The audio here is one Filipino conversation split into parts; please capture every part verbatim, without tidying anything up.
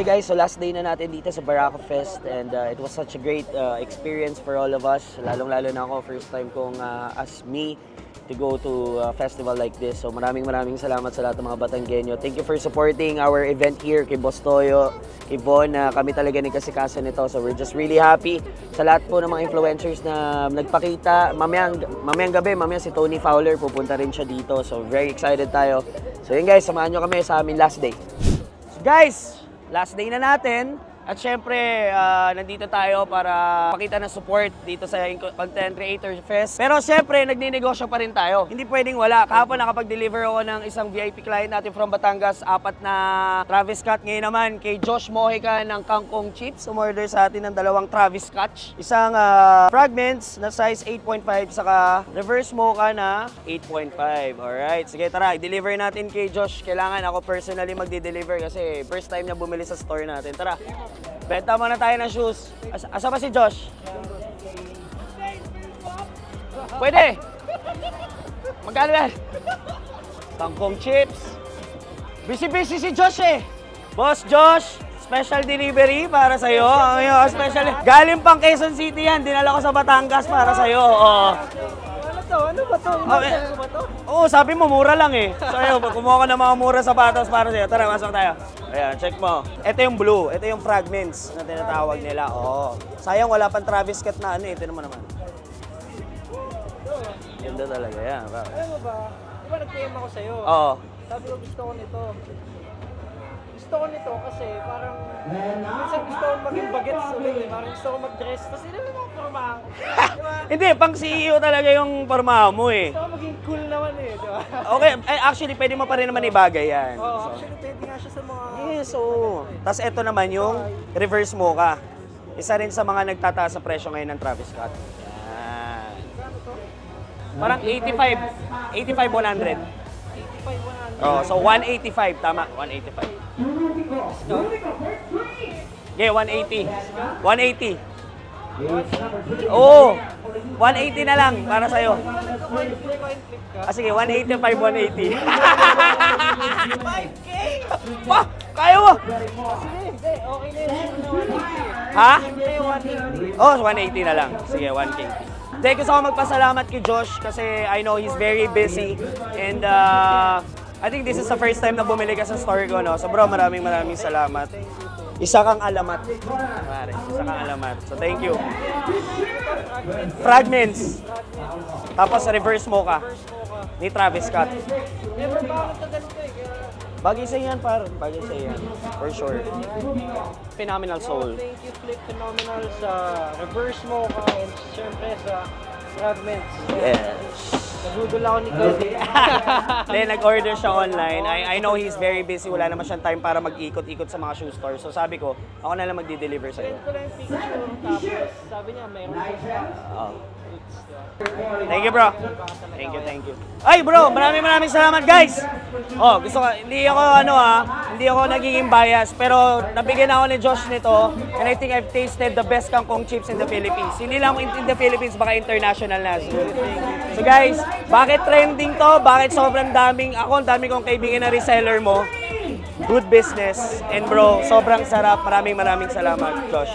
Okay guys, so last day na natin dito sa Barako Fest and uh, it was such a great uh, experience for all of us. Lalong-lalo na ako, first time kong uh, as me to go to a festival like this. So maraming maraming salamat sa lahat ng mga Batanggenyo. Thank you for supporting our event here kay Boss Toyo, kay Von, na uh, kami talaga nagkasikaso nito. So we're just really happy sa lahat po ng mga influencers na nagpakita. Mamayang, mamayang gabi, mamaya si Tony Fowler, pupunta rin siya dito. So very excited tayo. So yun guys, samahan nyo kami sa amin last day. So guys, last day na natin. At syempre, uh, nandito tayo para pakita ng support dito sa Content Creator Fest. Pero syempre, nagninegosyo pa rin tayo. Hindi pwedeng wala. Kahapon nakapag-deliver ako ng isang V I P client natin from Batangas, apat na Travis Cut. Ngayon naman, kay Josh Mojica ng Kangkong Chips, umorder sa atin ng dalawang Travis Scotch. Isang uh, fragments na size eight point five, saka reverse mocha na eight point five. Alright, sige tara, i-deliver natin kay Josh. Kailangan ako personally magde-deliver kasi first time na bumili sa store natin. Tara. Benta muna tayo ng shoes. As asa ba si Josh? Pwede. Magkano yan? Kangkong chips. Busy-busy si Josh eh. Boss Josh, special delivery para sa'yo. Ang special. Galing pang Quezon City yan. Dinala ko sa Batangas para sa'yo. Oo. Ano ba to? Okay. Oo, sabi mo mura lang eh. So ayun, kumuha ko ng mga mura sapatos para sa'yo. Tara, masok tayo. Ayan, check mo. Ito yung blue. Ito yung fragments na tinatawag nila. Oo. Sayang wala pang Travis Scott na ano eh. Ito naman naman. Ganda talaga yan. Alam mo ba? Di ba nag-P M ako sa'yo? Oo. Sabi ko gusto ko nito. Gusto ko nito kasi parang minsan gusto ko maging bagets ulit eh. Parang gusto ko mag-dress. Tapos hindi naman ako pormahan. Diba? Hindi, pang C E O talaga yung pormahan mo eh. Gusto ko maging cool naman eh. Diba? Okay, eh, actually pwede mo pa rin naman ibagay yan. Oo, So, actually pwede nga siya sa mga... yes, oo. Tapos ito naman yung reverse mocha. Isa rin sa mga nagtataas sa presyo ngayon ng Travis Scott. Yan. Parang eighty-five. eighty-five, one hundred. eighty-five, one hundred. Oh, so one eighty-five. Tama, one eighty-five. Okay, one eighty. one eighty. Oo. one eighty na lang para sa'yo. Ah, sige, one eighty-five, one eighty. five K! Pa! Kaya mo! Hindi, okay na yun. Ha? Hindi, one eighty. Oh, one eighty na lang. Sige, one K. Thank you, gusto ko magpasalamat kay Josh kasi I know he's very busy and uh, I think this is the first time na bumili ka sa store ko, no? So bro, maraming maraming salamat. Isa kang alamat. Pare, isa kang alamat. So thank you. Fragments. Tapos reverse mocha ni Travis Scott. Never ba ako tagal ko eh. Bagay sa yan, par. Bagay sa yan. For sure. Phenomenal soul. Thank you, Flip Phenomenal sa reverse mocha and syempre sa fragments. Yes. Nagudol ako ni Cody. Then nag-order siya online. I, I know he's very busy. Wala naman siyang time para mag-ikot-ikot sa mga shoe stores. So sabi ko, ako na lang magdi-deliver sa'yo. Send ko lang yung picture. Tapos sabi niya, mayroon siya. Oh. Thank you, bro. Thank you, thank you. Ay, bro, maraming maraming salamat, guys. Oh, gusto ko, hindi ako ano ah, hindi ako nagiging bias, pero nabigyan ako ni Josh nito, and I think I've tasted the best kangkong chips in the Philippines. Hindi lang in, in the Philippines, baka international na. So, so guys, bakit trending to? Bakit sobrang daming, ako ang dami kong kaibigan na reseller mo? Good business. And bro, sobrang sarap. Maraming maraming salamat, Josh.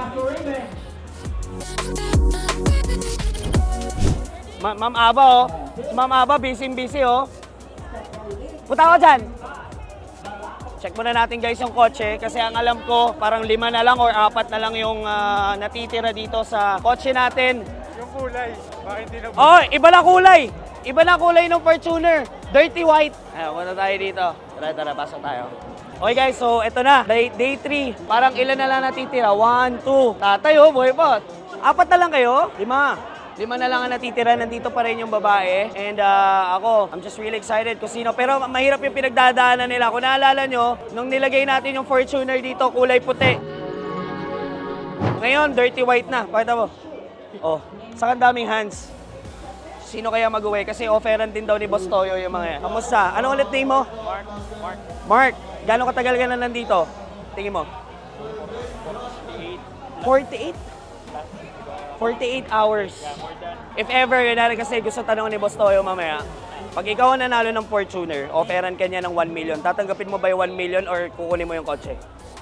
Ma Ma'am Aba, oh. Ma'am Aba, busy-busy, oh. Punta ko dyan. Check muna natin, guys, yung kotse. Kasi ang alam ko, parang lima na lang or apat na lang yung uh, natitira dito sa kotse natin. Yung kulay, bakit hindi na... Oh, iba na kulay. Iba na kulay ng Fortuner. Dirty white. Ayan, punta tayo dito. Tara, tara, pasok tayo. Okay, guys, so ito na. Day, day three. Parang ilan na lang natitira? One, two. Tatay, oh, boy po. Apat na lang kayo? Lima. Lima na lang ang natitira, nandito pa rin yung babae. And uh, ako, I'm just really excited kung sino. Pero mahirap yung pinagdadaanan nila. Kung naalala nyo, nung nilagay natin yung Fortuner dito, kulay puti. Ngayon, dirty white na. Pakita mo. Oh, saka daming hands. Sino kaya mag-uwi? Kasi offeran din daw ni Boss Toyo yung mga yan. Kamusta? Ano ulit name mo? Mark. Mark. Mark, gano'ng katagal ka na nandito? Tingin mo. forty-eight? forty-eight hours. If ever, yun na kasi gusto tanong ni Boss Toyo mamaya, pag ikaw ang nanalo ng Fortuner, offeran ka niya ng one million, tatanggapin mo ba yung one million or kukunin mo yung kotse?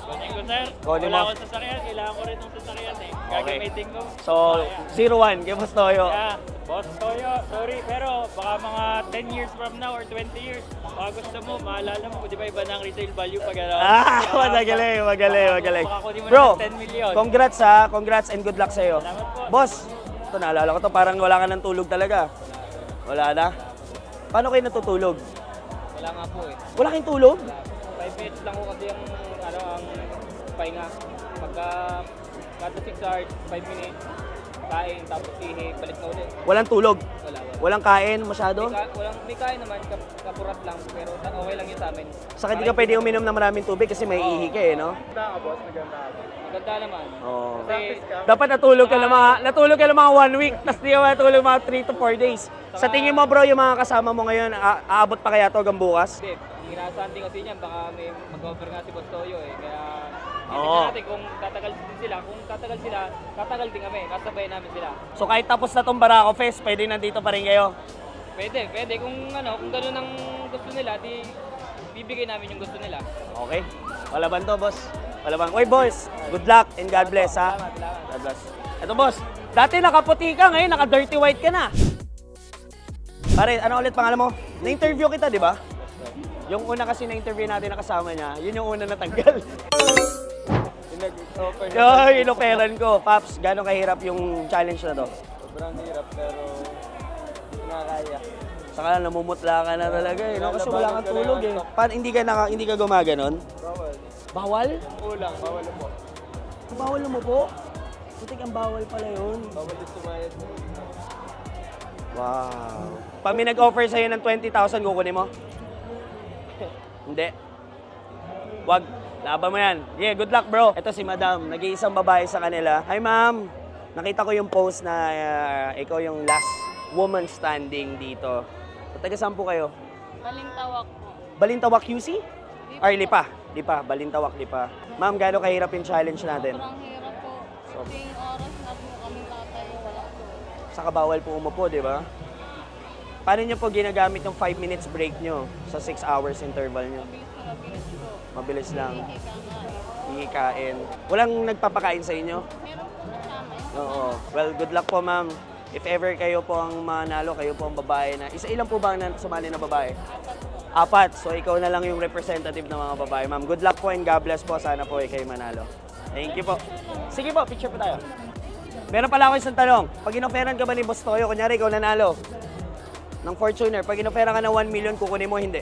Kunin ko, sir. Kunin Wala mo. akong sasakyan. Kailangan ko rin ng sasakyan eh. Okay. Gagamitin ko. So, zero one kay Boss Toyo. Yeah, Boss Toyo, sorry, pero baka mga ten years from now or twenty years, baka gusto mo, maalala mo, di ba iba na ang retail value pag ano? Ah, magaling, magaling, magaling. Baka kunin mo Bro, ng ten million. congrats ha. Congrats and good luck sa'yo. Salamat po. Boss, ito naalala ko to, parang wala ka ng tulog talaga. Wala na? Paano kayo natutulog? Wala nga po eh. Wala kayong tulog? five minutes lang ko kasi yung ano ang pahinga. Pagka kada six hours, five minutes, kain, tapos ihi, balik na ulit. Walang tulog? Wala, wala. Walang kain masyado? May, ka, walang, may kain naman, kap, kapurat lang, pero ta- okay lang yun sa amin. Saka di ka pwede uminom ng maraming tubig kasi may ihi ka eh, no? Maganda ka, boss. Maganda ka. Maganda naman. Oo. Kasi, Dapat natulog ka ng mga, natulog ka ng mga one week, tapos di ka matulog mga three to four days. Sa tingin mo bro, yung mga kasama mo ngayon, a- aabot pa kaya to hanggang bukas? hindi, inaasahan din kasi niyan, baka may mag-offer nga si Boss Toyo eh. Kaya, Oo. titignan natin kung tatagal din sila. Kung tatagal sila, tatagal din kami. Kasabayan namin sila. So kahit tapos na tong Barako Fest, pwede nandito pa rin kayo? Pwede, pwede. Kung ano, kung gano'n ang gusto nila, di bibigay namin yung gusto nila. Okay. Palaban to, boss. Palaban. Oy, boss. Good luck and God bless, ha? Salamat, salamat. God bless. Ito, boss. Dati nakaputi ka, ngayon naka-dirty white ka na. Pare, ano ulit pangalan mo? Na-interview kita, di ba? Yung una kasi na-interview natin na kasama niya, yun yung una natanggal. Nag-offer Yo, inoperan ko. Paps, gano'ng kahirap yung challenge na to? Sobrang hirap, pero nakakaya. Saka namumutla ka na talaga eh, no? Kasi wala kang tulog eh. Pa, hindi ka naka, hindi ka gumaganon? Bawal. Bawal? Kulang, bawal po. Bawal mo po? Putik ang bawal pala yun. Bawal yung sumayad. Wow. Pag may nag-offer sa'yo ng twenty thousand, kukunin mo? Hindi. Wag. Laban mo yan. Yeah, good luck bro. Ito si madam. Nag-iisang babae sa kanila. Hi ma'am. Nakita ko yung post na uh, ikaw yung last woman standing dito. So, taga saan po kayo? Balintawak po. Balintawak Q C? Or Lipa? Lipa. Balintawak, Lipa. Ma'am, gaano kahirap yung challenge natin? Sobrang hirap po. Kasi yung oras na po kami tatay, wala po. Saka bawal po umupo, di ba? Paano nyo po ginagamit yung five minutes break nyo sa six hours interval nyo? Mabilis na mabilis po. Mabilis lang. Ika nga eh. Hihikain. Walang nagpapakain sa inyo? Meron po kasama yun. Oo. Well, good luck po ma'am. If ever kayo po ang manalo, kayo po ang babae na... Isa ilan po ba ang sumali na babae? Apat po. Apat. So ikaw na lang yung representative ng mga babae. Ma'am, good luck po and God bless po. Sana po kayo manalo. Thank you po. Sige po, picture po tayo. Meron pala ako isang tanong. Pag inoferan ka ba ni Boss Toyo, kunyari ikaw nanalo ng Fortuner, pag inoferan ka ng one million, kukunin mo, hindi?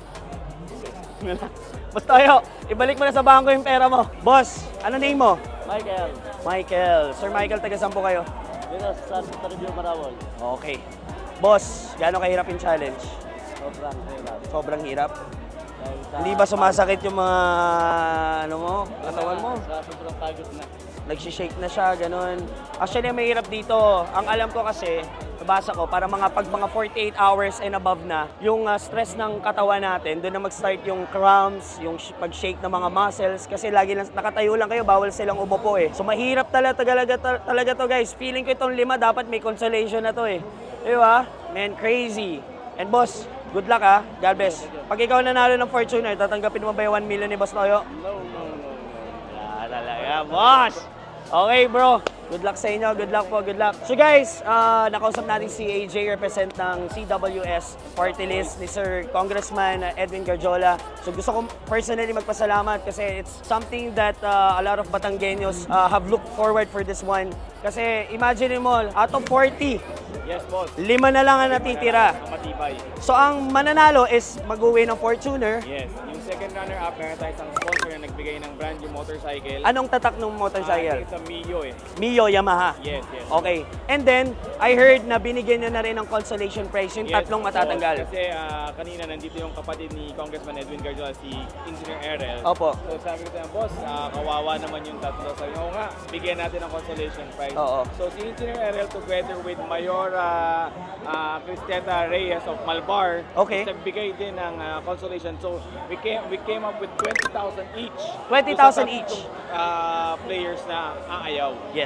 Boss Toyo, ibalik mo na sa bangko yung pera mo. Boss, ano name mo? Michael, Michael. Sir Michael, taga saan po kayo? dito sa Santa Review Marawal. Okay. Boss, gaano kahirap yung challenge? Sobrang hirap. Sobrang hirap. Dahil sa Hindi ba sumasakit yung mga ano mo, katawan mo? Sa sobrang pagod na. Nagsishake na siya, ganun. Actually, ang mahirap dito, ang alam ko kasi, nabasa ko, para mga pag mga forty-eight hours and above na, yung uh, stress ng katawan natin, doon na mag-start yung cramps, yung sh- pag-shake ng mga muscles, kasi lagi lang, nakatayo lang kayo, bawal silang umupo eh. So mahirap talaga, talaga, talaga to guys. Feeling ko itong lima, dapat may consolation na to eh. Di ba? Man, crazy. And boss, good luck ha. God bless. Pag ikaw nanalo ng Fortuner, tatanggapin mo ba yung one million ni Boss Toyo? No, no, no, no. Ah, talaga, boss! Okay, bro. Good luck sa inyo. Good luck po. Good luck. So guys, uh, nakausap natin si A J, represent ng C W S party list ni Sir Congressman Edwin Garjola. So gusto ko personally magpasalamat kasi it's something that uh, a lot of Batanggenyos uh, have looked forward for this one. Kasi imagine mo, out of forty, Yes, boss. lima na lang ang natitira. Matibay. So ang mananalo is mag-uwi ng Fortuner. Yes. Yung second runner-up, meron tayo isang sponsor na nagbigay ng brand new motorcycle. Anong tatak ng Ah, I motorcycle? think it's a Mio eh. Mio Yamaha. Yes, yes. Okay. And then, I heard na binigyan nyo na rin ng consolation prize yung Yes, tatlong boss. matatanggal. Kasi ah, kanina nandito yung kapatid ni Congressman Edwin Garjola, si Engineer Errel. Opo. So sabi ko sa boss, ah, kawawa naman yung tatlo. Sabi ko, oo nga, bigyan natin ng consolation prize. Oo. So si Engineer Errel together with Mayora uh, Cristieta Reyes of Malbar, Okay. nagbigay din ng ah, consolation. So we came we came up with twenty thousand each. twenty thousand Doon sa each. tatlong, ah, players na aayaw. Yes.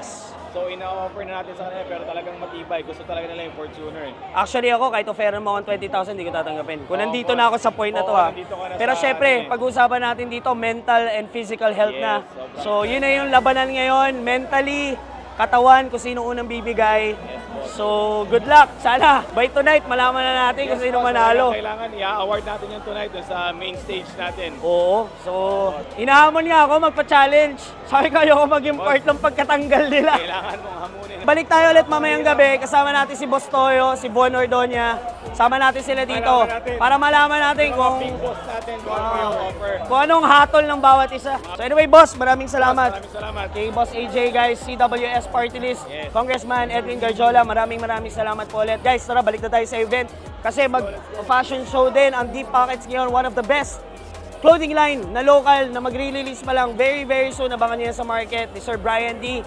So ina-offer na natin sa kanila pero talagang matibay. Gusto talaga nila yung Fortuner eh. Actually ako, kahit offeran mo akong twenty thousand, hindi ko tatanggapin. Kung Oo, nandito boss. na ako sa point na to Oo, ha. nandito ka na Pero sa syempre, ano eh. pag-usapan natin dito, mental and physical health Yes, na. sobrang So yun na yung labanan ngayon, mentally, katawan, kung sino unang bibigay. So good luck. Sana by tonight, malaman na natin kung sino boss, manalo. Kailangan i-award natin yung tonight dun sa main stage natin. Oo. So, inahamon nga ako magpa-challenge. Sabi ko ayoko maging part ng pagkatanggal nila. Kailangan mong hamunin. Balik tayo ulit mamayang gabi. Kasama natin si Boss Toyo, si Von Ordonia. Sama natin sila dito Malaman natin. para malaman natin Yung kung, mga big boss natin kung ano yung offer. kung anong hatol ng bawat isa. So anyway, boss, maraming salamat. Maraming salamat. Kay Boss A J, guys, C W S Party List, Yes. Congressman Edwin Garjola, maraming maraming salamat po ulit. Guys, tara, balik na tayo sa event. Kasi mag-fashion show din ang Deep Pockets ngayon, one of the best clothing line na local na mag-release pa lang very very soon. Abangan niyo yan sa market ni Sir Brian D.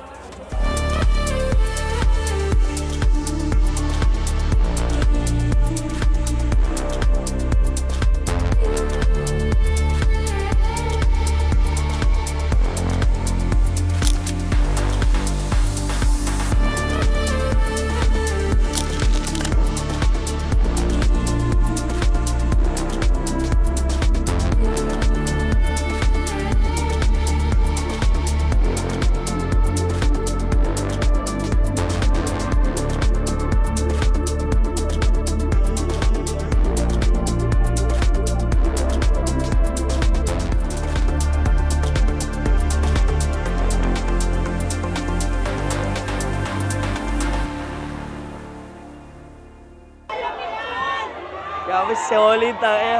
Grabe, solid tayo.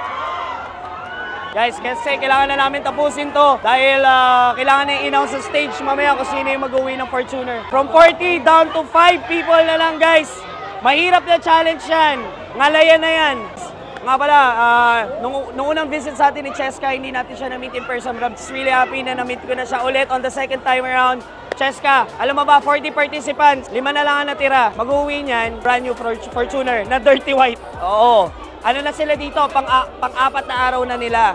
Guys, kasi kailangan na namin tapusin to dahil uh, kailangan na i-announce sa stage mamaya kung sino yung mag-uwi ng Fortuner. From forty down to five people na lang, guys. Mahirap na challenge yan. Ngalayan na yan. Nga pala, uh, nung, nung unang visit sa atin ni Cheska, hindi natin siya na-meet in person. I'm just really happy na na-meet ko na siya ulit on the second time around. Cheska, alam mo ba, forty participants, lima na lang ang natira. Mag-uwi niyan, brand new Fortuner na dirty white. Oo. Ano na sila dito, pang, pang-apat na araw na nila.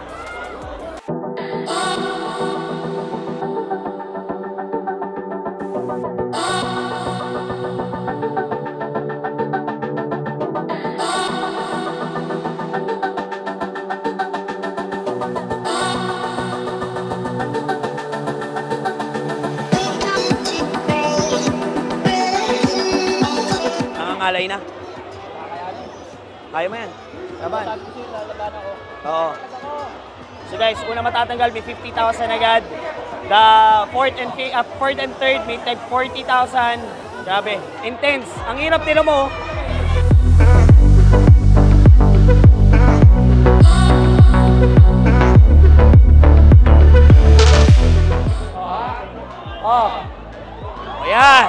Nangangalay na. Kaya mo yan. Laban. Oo. So guys, una matatanggal may fifty thousand agad. The fourth and uh, fourth and third may tag forty thousand. Grabe, intense. Ang hirap nila mo. Oh. Ayan.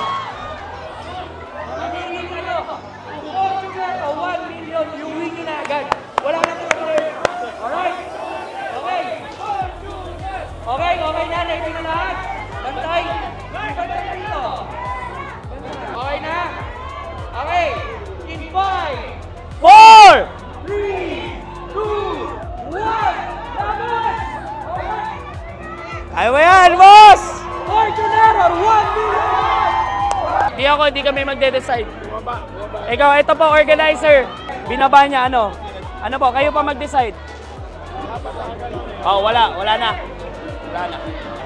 one million, yung wingi na agad. Wala na po. Alright. Okay. Okay, okay na. Ready na lahat. Bantay. Bantay na dito. Okay na. Okay. In five, four, three, two, one. Laban! Ayaw mo yan, boss! Fortuner, one million! Di ako, di kami magde-decide. Bumaba, bumaba. Ikaw, ito po, organizer. Binaba niya, ano? Ano po, kayo pa mag-decide. Oh, wala, wala na. Wala na.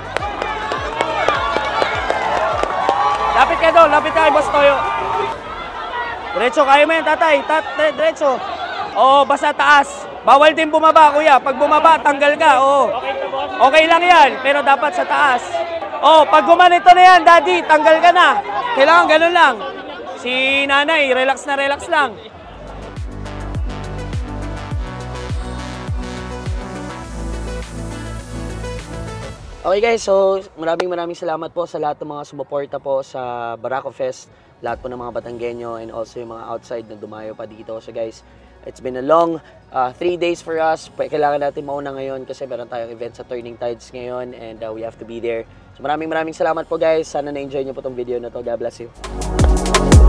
Lapit ka doon, lapit ka kay Boss Toyo. Diretso, kaya mo yan, tatay. Tat, diretso. Oo, basta taas. Bawal din bumaba, kuya. Pag bumaba, tanggal ka. Oo. Okay lang yan, pero dapat sa taas. Oh, pag gumanito na yan, daddy, tanggal ka na. Kailangan ganun lang. Si nanay, relax na relax lang. Okay guys, so maraming maraming salamat po sa lahat ng mga sumuporta po sa Barako Fest. Lahat po ng mga Batanggenyo and also yung mga outside na dumayo pa dito. So guys, it's been a long uh, three days for us. Kailangan natin mauna ngayon kasi meron tayong event sa Turning Tides ngayon and uh, we have to be there. So maraming maraming salamat po guys. Sana na-enjoy nyo po itong video na to. God bless you.